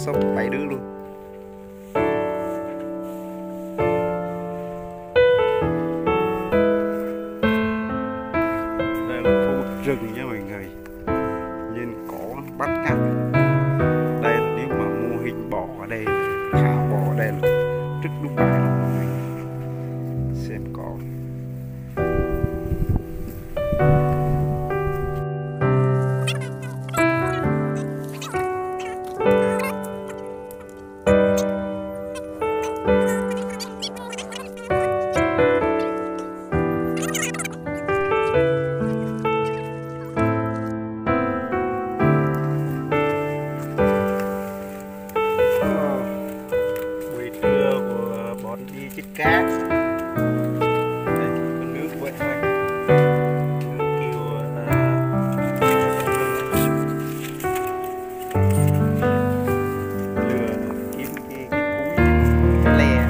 sốc 7 đứa luôn. Đây là khu rừng nha mọi người, nhìn cỏ bắt ngắt. Đây là nếu mà mô hình bò ở đây, thả bò ở đây là rất đúng bài luôn mọi người. Xem cỏ. Chích cá. Đây, con nước vậy thôi. Nước kêu lừa kiếm cái cúi le.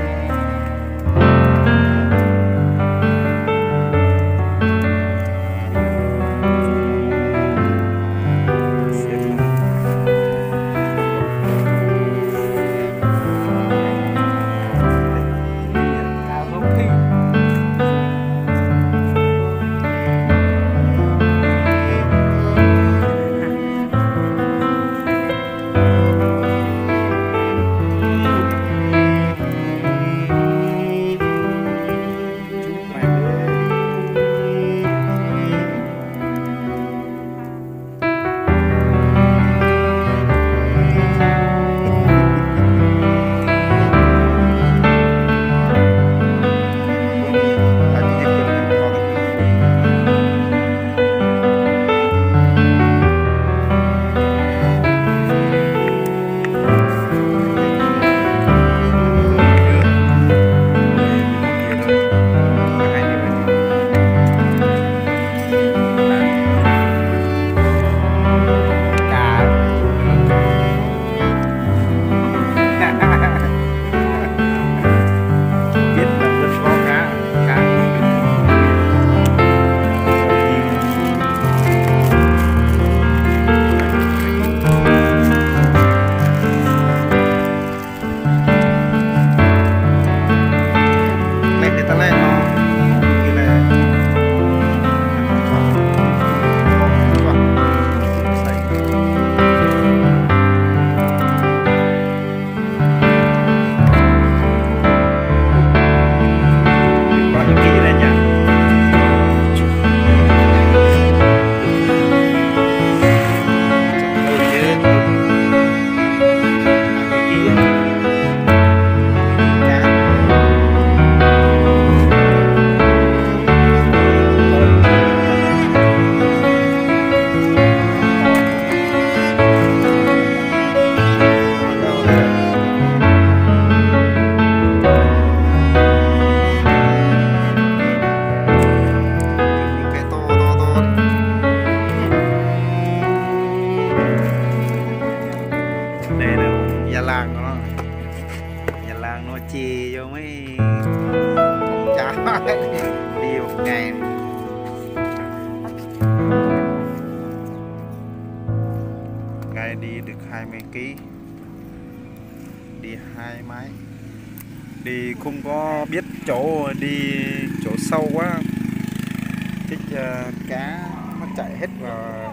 Nhà làng nó chì vô mấy con cháu đi một ngày. Ngày đi được 20 kg, đi 2 máy, đi không có biết chỗ, đi chỗ sâu quá, thích cá nó chạy hết vào.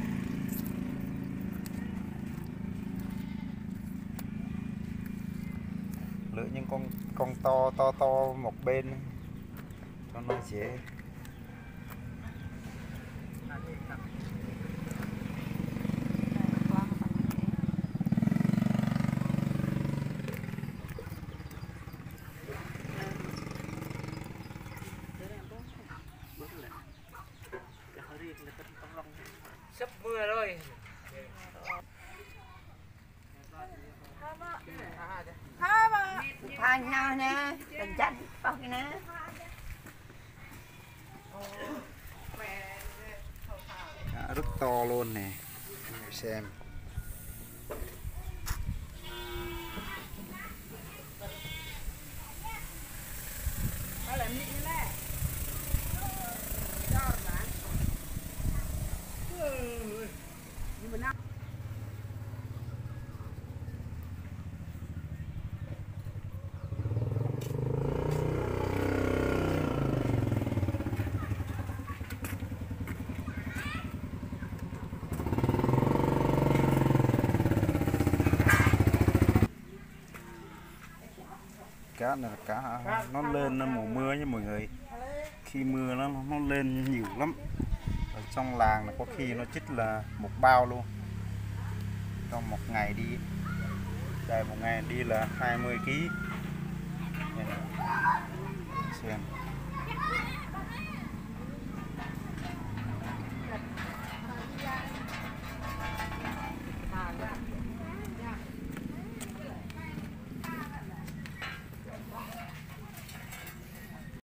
Lựa những con to một bên cho nó dễ. Sắp mưa rồi. Anh nào nè, mình chặt bao cái nè. Cá rất to luôn nè, xem. cá này là cá nó lên mùa mưa nha mọi người. Khi mưa nó lên nhiều lắm. Ở trong làng là có khi nó chích là một bao luôn trong một ngày đi. Đây một ngày đi là 20 kg. Xem